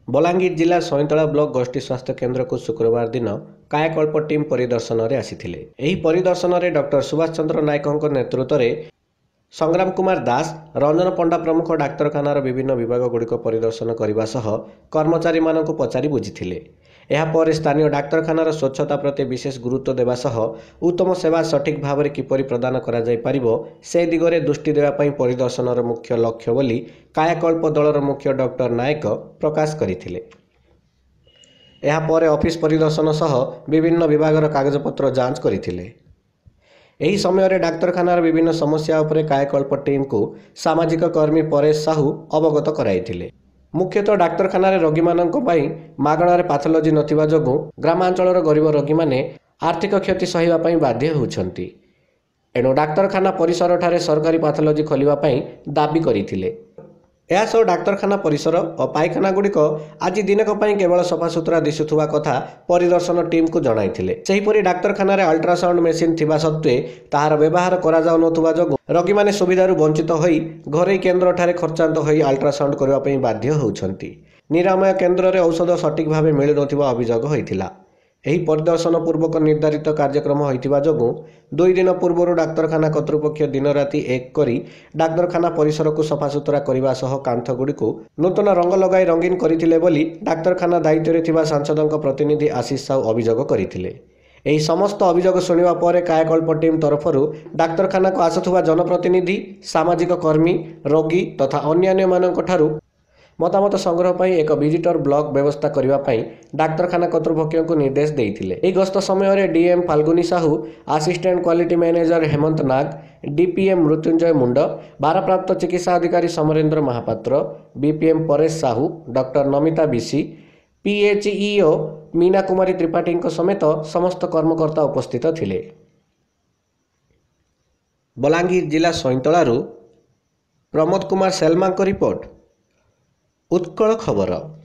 बलांगीर जिला सईतला ब्लॉक गोष्ठी स्वास्थ्य केन्द्र को शुक्रवार दिन कायाकल्प टीम परिदर्शन में आसीथिले। एही परिदर्शन में डॉक्टर सुभाष चंद्र नायक नेतृत्व में संग्राम कुमार दास, रंजन पंडा प्रमुख डाक्तरखानार विभिन्न विभाग गुड़िक परिदर्शन करने सह कर्मचारी मानक पचारि बुझिथिले। एहापर स्थानीय डाक्तरखानार स्वच्छता प्रति विशेष गुरुत्व देवा सह उत्तम सेवा सठिक भाव में किपरि प्रदान करा जाय पारिबो से दिगरे दृष्टि देवाई परिदर्शनर मुख्य लक्ष्य बोली कायाकल्प दलर मुख्य डॉक्टर नायक प्रकाश करथिले। एहापर ऑफिस परिदर्शन सह विभिन्न विभागर कागजपत्र जांच करथिले। एही समय डाक्तरखानार विभिन्न समस्या उपरे कायाकल्प टीम को सामाजिक कर्मी परेश साहू अवगत कराइथिले। मुख्यतः डाक्तरखाना रोगी मानक मागणार पैथोलॉजी नथिबा जोगु ग्रामांचलर गरीब रोगी माने आर्थिक क्षति सहिबा पई बाध्य होउछंती। एणु डाक्तरखाना परिसर ठारे सरकारी पैथोलॉजी खोलिबा पई दाबी करिथिले। एहासह डाक्तरखाना परिसर और पायखाना गुड़िक आज दिनक पई केवल सफासुतरा दिशुथुवा कथा परिदर्शन टीम को जणाइथिले। सेहिपरि डाक्तरखाना अल्ट्रासाउंड मेसीन थिबा सत्वे ताहार व्यवहार करा जाउ नथुवा जोगु रोगी माने सुविधारु वंचित होई घरे केन्द्र ठारे खर्चांत होई अल्ट्रासाउंड करबा पई बाध्य होउछंती। निरामय केन्द्र रे औषध सठिक भावे मिलु नथिबा अभियोग होइथिला। एही परिदर्शन पूर्वक निर्धारित कार्यक्रम होइथिबा जोगु 2 दिन पूर्व डाक्तरखाना कर्तृपक्ष दिन राति एक करी डाक्तरखाना परिसर को सफासुतरा करने सह कांथ गुड़ी को नूतन रंग लगाई रंगीन करथिले बोली डाक्तरखाना दायित्व रे थिबा सांसदक प्रतिनिधि आशीष साहू अभियोग करथिले। एही समस्त अभियोग सुनिबा परे कायाकल्प टीम तरफरु डाक्तरखाना को आसुथुबा जनप्रतिनिधि, सामाजिक कर्मी, रोगी तथा अन्यान्य मानक ठारू मतामत संग्रह पर एक विजिटर ब्लॉक व्यवस्था करने डाक्तरखाना कर्तृपक्ष को निर्देश देइथिले। एही गस्त समय DM Falguni Sahu, assistant quality manager Hemant Nag, DPM Mrityunjay Mund, भारप्राप्त चिकित्सा अधिकारी Samarendra Mahapatra, BPM Paresh Sahu, doctor Namita Bishi, PHEO Meena Kumari Tripathi समेत समस्त कर्मकर्ता उपस्थित थिले। बलांगीर जिला सईतलारू प्रमोद कुमार सेलमा रिपोर्ट, उत्कल खबर।